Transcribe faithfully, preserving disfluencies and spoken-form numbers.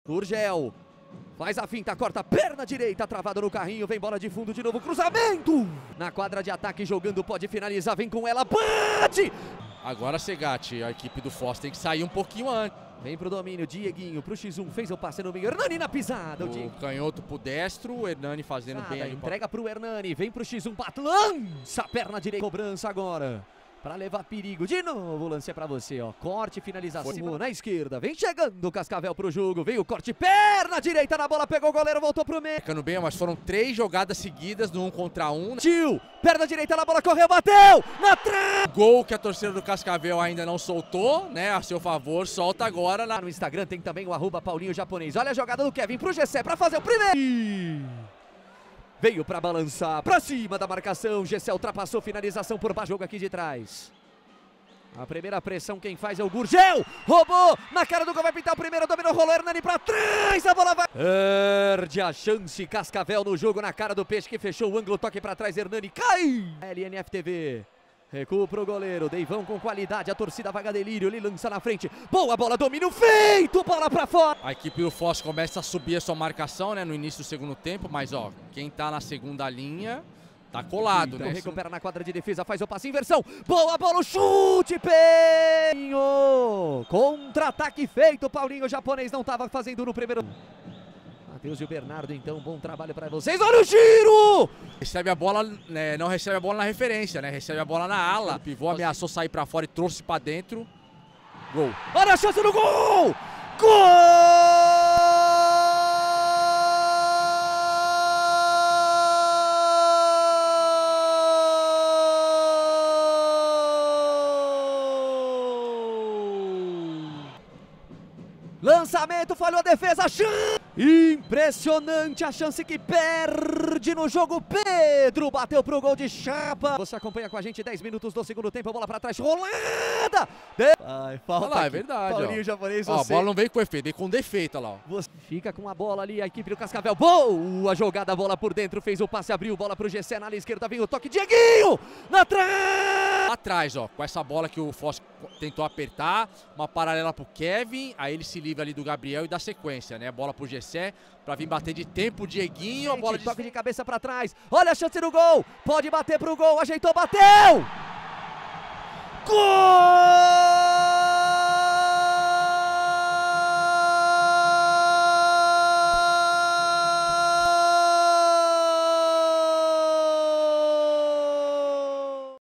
Urgel faz a finta, corta a perna direita, travado no carrinho, vem bola de fundo de novo, cruzamento! Na quadra de ataque, jogando, pode finalizar, vem com ela, bate! Agora Segatti, a equipe do Foz tem que sair um pouquinho antes. Vem pro domínio, Dieguinho pro xis um, fez o passe no meio, Hernani na pisada. O, o canhoto pro destro, o Hernani fazendo Nada, bem ali. Entrega pro Hernani, vem pro xis um, lança a perna direita, cobrança agora. Pra levar perigo, de novo o lance é pra você, ó, corte, finalização Foi. na esquerda, vem chegando o Cascavel pro jogo, veio o corte, perna direita na bola, pegou o goleiro, voltou pro meio. Ficando bem, mas foram três jogadas seguidas no um contra um. Tio, perna direita na bola, correu, bateu, na trave. Gol que a torcida do Cascavel ainda não soltou, né, a seu favor, solta agora. Na... No Instagram tem também o arroba Paulinho Japonês, olha a jogada do Kevin pro Gessé pra fazer o primeiro. Veio pra balançar, pra cima da marcação, Gessé ultrapassou, finalização por baixo, jogo aqui de trás. A primeira pressão quem faz é o Gurgel, roubou, na cara do gol vai pintar o primeiro, dominou, rolou, Hernani pra trás, a bola vai... Perde a chance, Cascavel no jogo, na cara do Peixe que fechou o ângulo, toque pra trás, Hernani cai! L N F T V, recuo pro goleiro, Deivão com qualidade, a torcida vaga delírio, ele lança na frente, boa bola, domínio feito, bola pra fora! A equipe do Foz começa a subir a sua marcação, né, no início do segundo tempo, mas ó, quem tá na segunda linha... Tá colado, então, né? Recupera na quadra de defesa, faz o passe, inversão. Boa bola, o chute, Penho! Contra-ataque feito, Paulinho, o japonês não estava fazendo no primeiro. Matheus e o Bernardo, então, bom trabalho para vocês. Olha o giro! Recebe a bola, né, não recebe a bola na referência, né? Recebe a bola na ala. O pivô ameaçou sair para fora e trouxe para dentro. Gol. Olha a chance do gol! Gol! Lançamento, falhou a defesa, chance! Impressionante a chance que perde no jogo, Pedro bateu pro gol de chapa. Você acompanha com a gente dez minutos do segundo tempo, bola pra trás, rolada! De... Ai, falta olha lá, é verdade, Paulinho ó. Japonês, ó, você... a bola não veio com efeito, veio com defeito, olha lá. Ó. Você fica com a bola ali, a equipe do Cascavel, boa jogada, bola por dentro, fez o passe, abriu, bola pro Gessé, na ala esquerda vem o toque, Dieguinho, na trave! Lá atrás, ó, com essa bola que o Foz tentou apertar, uma paralela pro Kevin, aí ele se livra ali do Gabriel e dá sequência, né? Bola pro Gessé, pra vir bater de tempo, Dieguinho, Gente, a bola de... toque de cabeça pra trás, olha a chance do gol, pode bater pro gol, ajeitou, bateu! Gol!